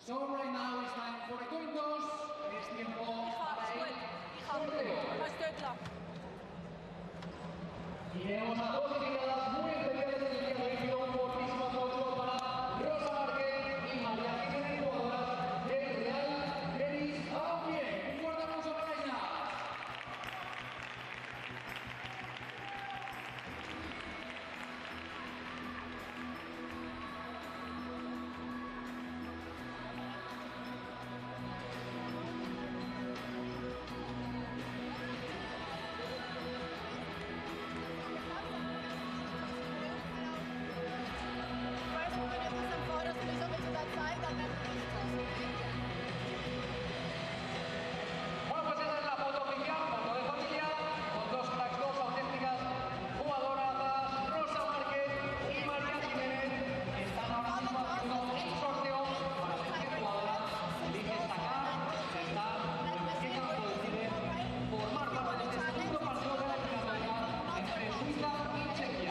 So right now it's time for the coin toss. Es tiempo para el sorteo. Y tenemos a dos invitadas muy especiales en el día de hoy. Pido un fortísimo aplauso para Rosa Márquez y María Jiménez, jugadoras del Real Betis Balompié. Un fuerte aplauso para ellas. Bueno, pues esa es la foto oficial, foto de familia, con dos cracks, dos auténticas jugadoras, Rosa Márquez y María Jiménez, que están ahora mismo haciendo un sorteo para ver qué jugadora elige destacar, que está en qué campo decide formar parte de este segundo partido de la eliminatoria entre Suiza y Chequia.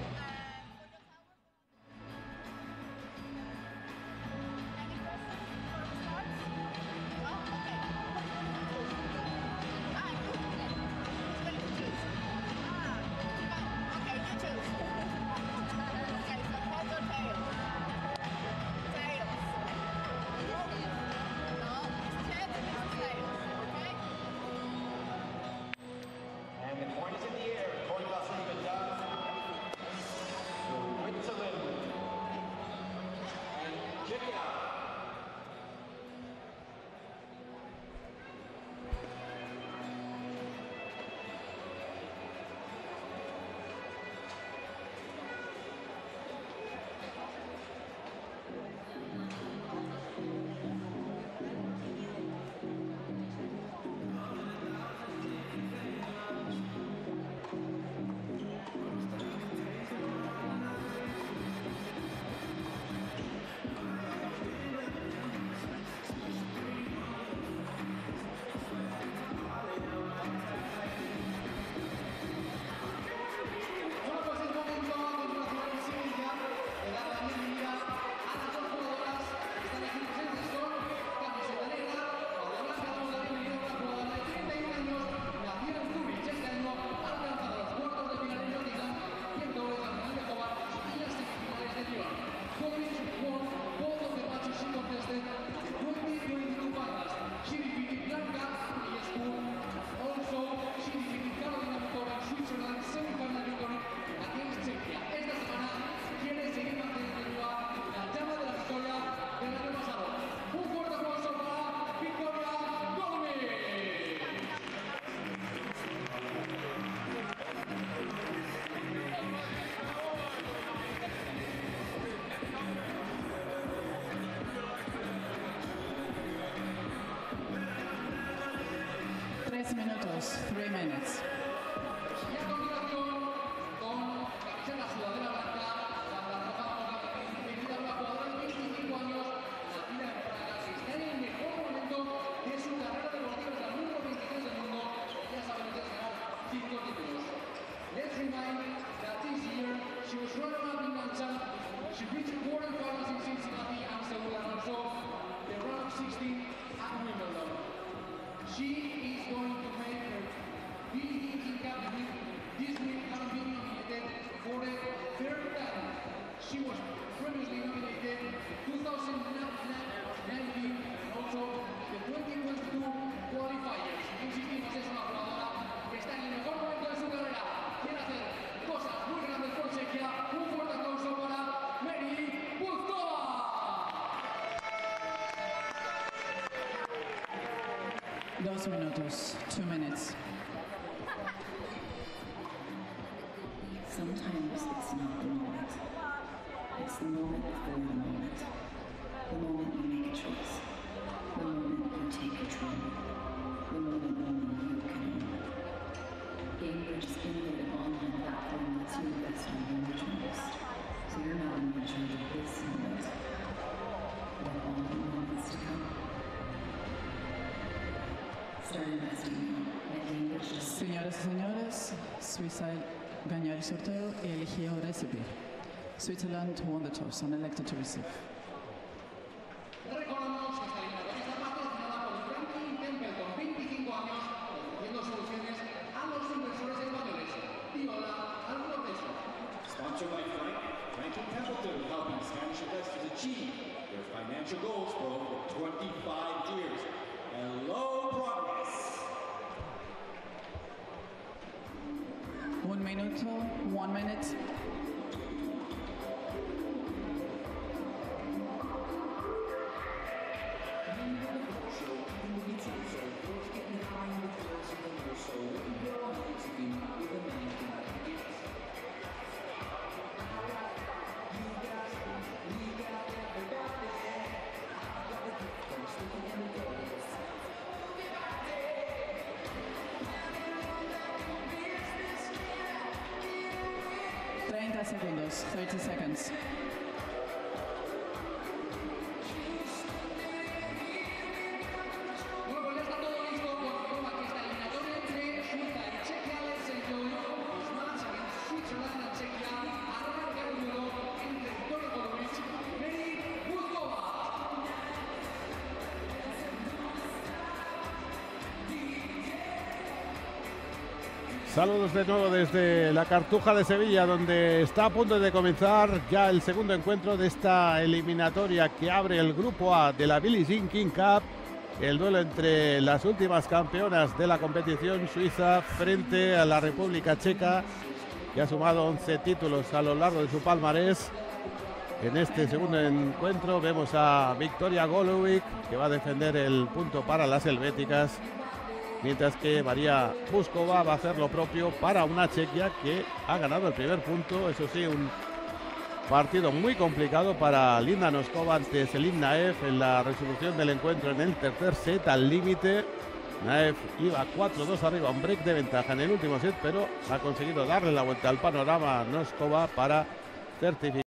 And the point is in the air. Coin toss has been done. Switzerland. And check it out. Let's remind that this year she was runner-up in Nanchang. She reached quarterfinals in Cincinnati and Seoul, and also the round of 16 at Wimbledon. She is going to make her BD King Cup with this week, having been nominated for the third time. She was previously nominated in 2019 and also the 2022 qualifiers. Insistimos, es una jugadora que está en el mejor momento de su carrera. Quiere hacer cosas muy grandes por Chequia. Un fuerte aplauso para Mary Buzkova. 2 minutos, 2 minutes. Sometimes it's not the moment. It's the moment before the moment. The moment you make a choice. The moment you take control. The moment only you can own. Cambridge's innovative online platform lets you invest on your choice. So you're not only in charge of this moment, but all the moments to come. Start investing now at Cambridge. Señoras y señores, Suiza ganó el sorteo y eligió recibir. Switzerland won the toss and elected to receive. Recordamos Sponsored by Franklin Templeton, helping Spanish investors achieve their financial goals for over 25 years. Hello, progress. 1 minute, 1 minute. Segundos, 30 seconds. Bueno, pues ya está todo listo. Confirma que esta eliminatoria entre Suiza y Chequia les enjoy. Los match against Switzerland and Czechia arranca el duelo entre Victoria Golubic y Mary Buzkova. Saludos de nuevo desde la Cartuja de Sevilla, donde está a punto de comenzar ya el segundo encuentro de esta eliminatoria que abre el grupo A de la Billie Jean King Cup. El duelo entre las últimas campeonas de la competición, Suiza, frente a la República Checa, que ha sumado 11 títulos a lo largo de su palmarés. En este segundo encuentro vemos a Victoria Golubic, que va a defender el punto para las helvéticas, mientras que María Buzkova va a hacer lo propio para una Chequia que ha ganado el primer punto. Eso sí, un partido muy complicado para Linda Noskova ante Selim Naev en la resolución del encuentro en el tercer set al límite. Naev iba 4-2 arriba, un break de ventaja en el último set, pero ha conseguido darle la vuelta al panorama a Noskova para certificar